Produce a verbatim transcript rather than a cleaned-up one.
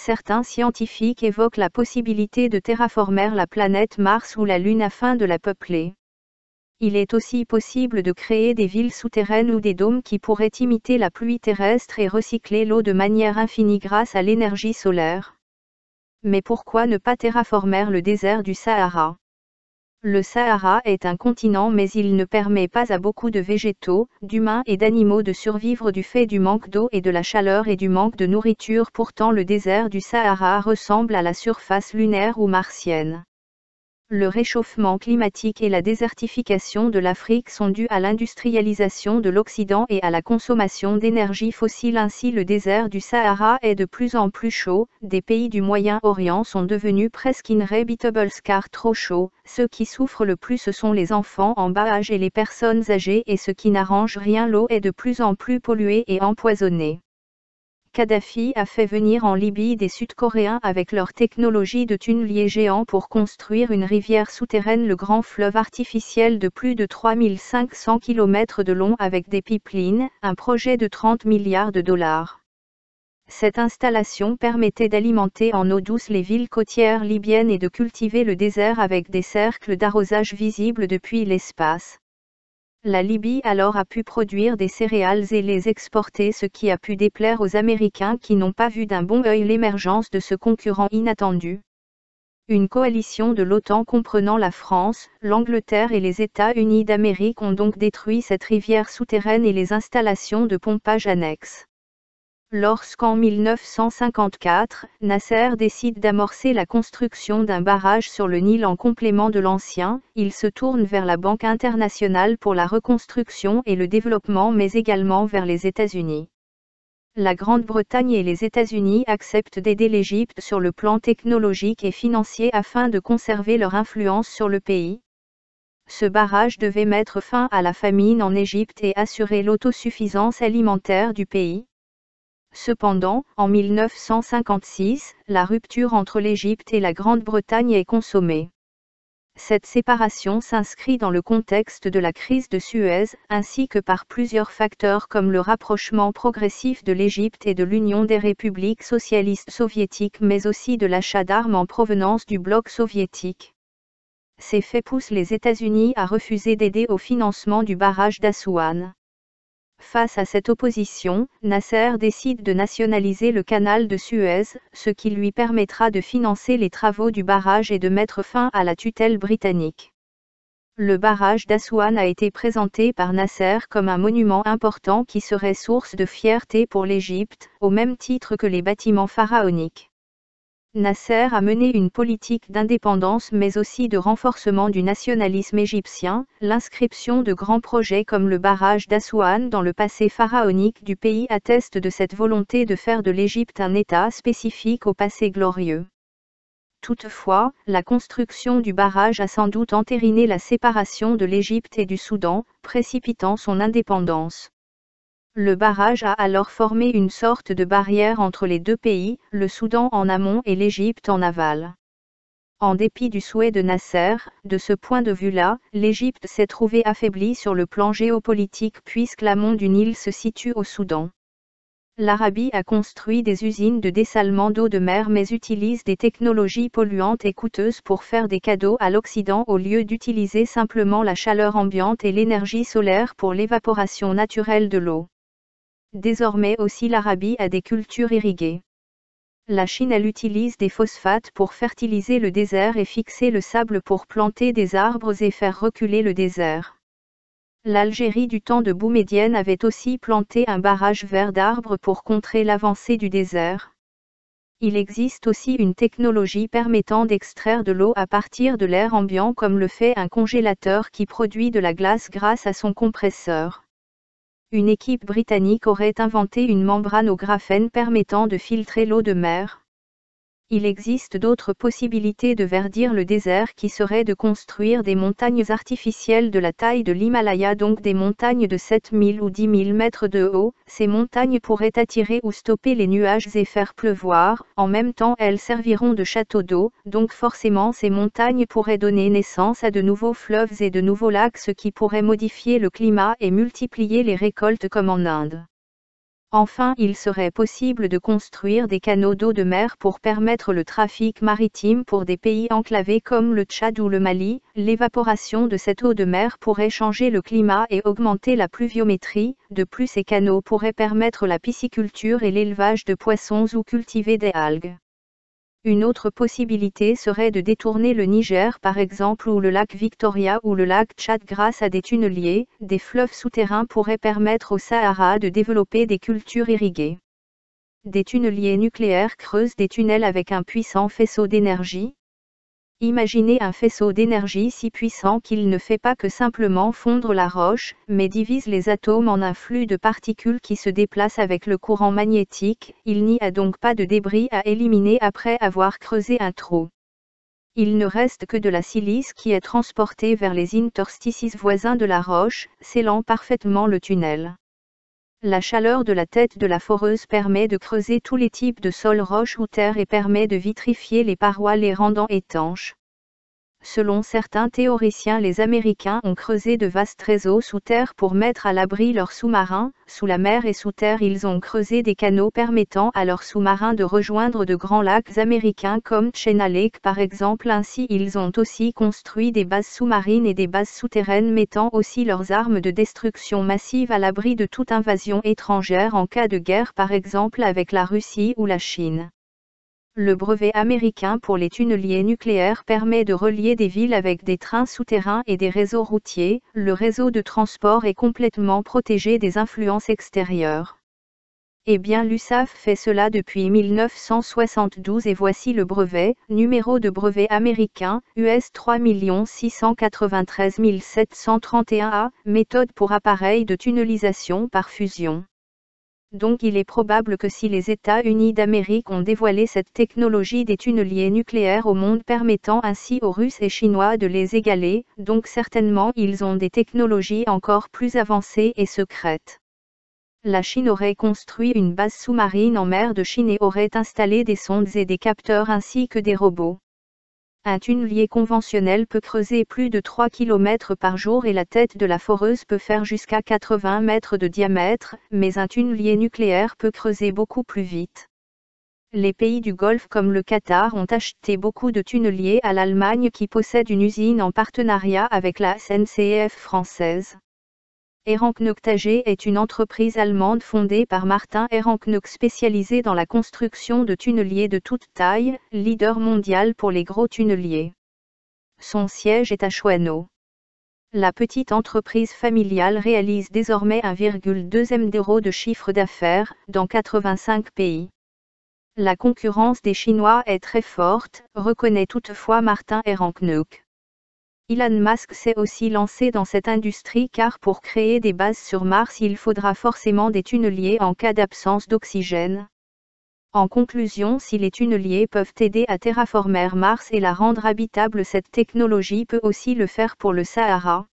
Certains scientifiques évoquent la possibilité de terraformer la planète Mars ou la Lune afin de la peupler. Il est aussi possible de créer des villes souterraines ou des dômes qui pourraient imiter la pluie terrestre et recycler l'eau de manière infinie grâce à l'énergie solaire. Mais pourquoi ne pas terraformer le désert du Sahara? Le Sahara est un continent mais il ne permet pas à beaucoup de végétaux, d'humains et d'animaux de survivre du fait du manque d'eau et de la chaleur et du manque de nourriture. Pourtant le désert du Sahara ressemble à la surface lunaire ou martienne. Le réchauffement climatique et la désertification de l'Afrique sont dus à l'industrialisation de l'Occident et à la consommation d'énergie fossile. Ainsi le désert du Sahara est de plus en plus chaud, des pays du Moyen-Orient sont devenus presque inhabitables car trop chauds, ceux qui souffrent le plus sont les enfants en bas âge et les personnes âgées et ce qui n'arrange rien, l'eau est de plus en plus polluée et empoisonnée. Kadhafi a fait venir en Libye des Sud-Coréens avec leur technologie de tunnelier géant pour construire une rivière souterraine, le grand fleuve artificiel de plus de trois mille cinq cents kilomètres de long avec des pipelines, un projet de trente milliards de dollars. Cette installation permettait d'alimenter en eau douce les villes côtières libyennes et de cultiver le désert avec des cercles d'arrosage visibles depuis l'espace. La Libye alors a pu produire des céréales et les exporter, ce qui a pu déplaire aux Américains qui n'ont pas vu d'un bon œil l'émergence de ce concurrent inattendu. Une coalition de l'OTAN comprenant la France, l'Angleterre et les États-Unis d'Amérique ont donc détruit cette rivière souterraine et les installations de pompage annexes. Lorsqu'en mille neuf cent cinquante-quatre, Nasser décide d'amorcer la construction d'un barrage sur le Nil en complément de l'ancien, il se tourne vers la Banque internationale pour la reconstruction et le développement mais également vers les États-Unis. La Grande-Bretagne et les États-Unis acceptent d'aider l'Égypte sur le plan technologique et financier afin de conserver leur influence sur le pays. Ce barrage devait mettre fin à la famine en Égypte et assurer l'autosuffisance alimentaire du pays. Cependant, en mille neuf cent cinquante-six, la rupture entre l'Égypte et la Grande-Bretagne est consommée. Cette séparation s'inscrit dans le contexte de la crise de Suez, ainsi que par plusieurs facteurs comme le rapprochement progressif de l'Égypte et de l'Union des républiques socialistes soviétiques mais aussi de l'achat d'armes en provenance du bloc soviétique. Ces faits poussent les États-Unis à refuser d'aider au financement du barrage d'Assuan. Face à cette opposition, Nasser décide de nationaliser le canal de Suez, ce qui lui permettra de financer les travaux du barrage et de mettre fin à la tutelle britannique. Le barrage d'Assuan a été présenté par Nasser comme un monument important qui serait source de fierté pour l'Égypte, au même titre que les bâtiments pharaoniques. Nasser a mené une politique d'indépendance mais aussi de renforcement du nationalisme égyptien. L'inscription de grands projets comme le barrage d'Assuan dans le passé pharaonique du pays atteste de cette volonté de faire de l'Égypte un État spécifique au passé glorieux. Toutefois, la construction du barrage a sans doute entériné la séparation de l'Égypte et du Soudan, précipitant son indépendance. Le barrage a alors formé une sorte de barrière entre les deux pays, le Soudan en amont et l'Égypte en aval. En dépit du souhait de Nasser, de ce point de vue-là, l'Égypte s'est trouvée affaiblie sur le plan géopolitique puisque l'amont du Nil se situe au Soudan. L'Arabie a construit des usines de dessalement d'eau de mer mais utilise des technologies polluantes et coûteuses pour faire des cadeaux à l'Occident au lieu d'utiliser simplement la chaleur ambiante et l'énergie solaire pour l'évaporation naturelle de l'eau. Désormais aussi l'Arabie a des cultures irriguées. La Chine elle utilise des phosphates pour fertiliser le désert et fixer le sable pour planter des arbres et faire reculer le désert. L'Algérie du temps de Boumedienne avait aussi planté un barrage vert d'arbres pour contrer l'avancée du désert. Il existe aussi une technologie permettant d'extraire de l'eau à partir de l'air ambiant comme le fait un congélateur qui produit de la glace grâce à son compresseur. Une équipe britannique aurait inventé une membrane au graphène permettant de filtrer l'eau de mer. Il existe d'autres possibilités de verdir le désert qui seraient de construire des montagnes artificielles de la taille de l'Himalaya, donc des montagnes de sept mille ou dix mille mètres de haut. Ces montagnes pourraient attirer ou stopper les nuages et faire pleuvoir. En même temps, elles serviront de château d'eau, donc forcément ces montagnes pourraient donner naissance à de nouveaux fleuves et de nouveaux lacs, ce qui pourrait modifier le climat et multiplier les récoltes comme en Inde. Enfin, il serait possible de construire des canaux d'eau de mer pour permettre le trafic maritime pour des pays enclavés comme le Tchad ou le Mali. L'évaporation de cette eau de mer pourrait changer le climat et augmenter la pluviométrie. De plus, ces canaux pourraient permettre la pisciculture et l'élevage de poissons ou cultiver des algues. Une autre possibilité serait de détourner le Niger par exemple ou le lac Victoria ou le lac Tchad grâce à des tunneliers. Des fleuves souterrains pourraient permettre au Sahara de développer des cultures irriguées. Des tunneliers nucléaires creusent des tunnels avec un puissant faisceau d'énergie. Imaginez un faisceau d'énergie si puissant qu'il ne fait pas que simplement fondre la roche, mais divise les atomes en un flux de particules qui se déplacent avec le courant magnétique. Il n'y a donc pas de débris à éliminer après avoir creusé un trou. Il ne reste que de la silice qui est transportée vers les interstices voisins de la roche, scellant parfaitement le tunnel. La chaleur de la tête de la foreuse permet de creuser tous les types de sols, roches ou terre et permet de vitrifier les parois les rendant étanches. Selon certains théoriciens, les Américains ont creusé de vastes réseaux sous terre pour mettre à l'abri leurs sous-marins. Sous la mer et sous terre, ils ont creusé des canaux permettant à leurs sous-marins de rejoindre de grands lacs américains comme Chena Lake par exemple. Ainsi, ils ont aussi construit des bases sous-marines et des bases souterraines mettant aussi leurs armes de destruction massive à l'abri de toute invasion étrangère en cas de guerre par exemple avec la Russie ou la Chine. Le brevet américain pour les tunneliers nucléaires permet de relier des villes avec des trains souterrains et des réseaux routiers. Le réseau de transport est complètement protégé des influences extérieures. Eh bien, l'U S A F fait cela depuis mille neuf cent soixante-douze et voici le brevet, numéro de brevet américain, U S trois six cent quatre-vingt-treize sept cent trente et un A, méthode pour appareil de tunnelisation par fusion. Donc il est probable que si les États-Unis d'Amérique ont dévoilé cette technologie des tunneliers nucléaires au monde permettant ainsi aux Russes et Chinois de les égaler, donc certainement ils ont des technologies encore plus avancées et secrètes. La Chine aurait construit une base sous-marine en mer de Chine et aurait installé des sondes et des capteurs ainsi que des robots. Un tunnelier conventionnel peut creuser plus de trois kilomètres par jour et la tête de la foreuse peut faire jusqu'à quatre-vingts mètres de diamètre, mais un tunnelier nucléaire peut creuser beaucoup plus vite. Les pays du Golfe comme le Qatar ont acheté beaucoup de tunneliers à l'Allemagne qui possède une usine en partenariat avec la S N C F française. Ehrenknecht A G est une entreprise allemande fondée par Martin Ehrenknecht spécialisée dans la construction de tunneliers de toute taille, leader mondial pour les gros tunneliers. Son siège est à Schweno. La petite entreprise familiale réalise désormais un virgule deux million d'euros de chiffre d'affaires, dans quatre-vingt-cinq pays. La concurrence des Chinois est très forte, reconnaît toutefois Martin Ehrenknecht. Elon Musk s'est aussi lancé dans cette industrie car pour créer des bases sur Mars il faudra forcément des tunneliers en cas d'absence d'oxygène. En conclusion, si les tunneliers peuvent aider à terraformer Mars et la rendre habitable, cette technologie peut aussi le faire pour le Sahara.